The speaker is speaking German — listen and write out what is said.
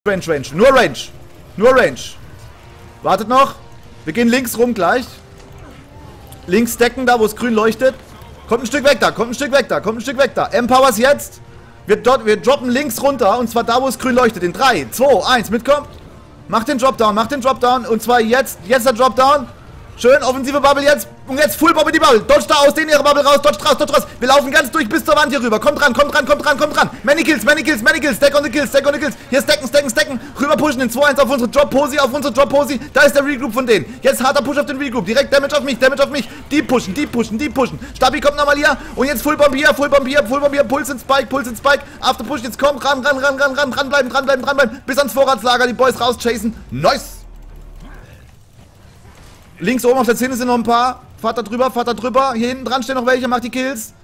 Range, Range. Nur Range. Nur Range. Wartet noch. Wir gehen links rum gleich. Links decken, da wo es grün leuchtet. Kommt ein Stück weg da, kommt ein Stück weg da, kommt ein Stück weg da. Empowers jetzt. Wir droppen links runter und zwar da wo es grün leuchtet. In 3, 2, 1, mitkommen. Macht den Dropdown, macht den Dropdown. Und zwar jetzt der Dropdown. Schön, offensive Bubble jetzt. Und jetzt Full Bubble die Bubble. Dodge da aus, denen ihre Bubble raus, dodge raus, dodge raus. Wir laufen ganz durch bis zur Wand hier rüber. Kommt ran, kommt ran, kommt ran, kommt ran. Many kills, many kills, many kills. Stack on the kills, stack on the kills. Hier stacken, stacken, stacken. Rüber pushen in 2-1 auf unsere Drop-Posi, auf unsere Drop-Posi. Da ist der Regroup von denen. Jetzt harter Push auf den Regroup. Direkt Damage auf mich, Damage auf mich. Die pushen, die pushen, die pushen. Stabi kommt nochmal hier. Und jetzt Full Bomb hier, Full Bomb hier, Full Bomb hier. Puls in Spike, Puls in Spike. After Push, jetzt kommt ran, dranbleiben, dranbleiben. Bis ans Vorratslager, die Boys rauschasen. Nice. Links oben auf der Szene sind noch ein paar. Fahrt da drüber, fahrt da drüber. Hier hinten dran stehen noch welche, macht die Kills.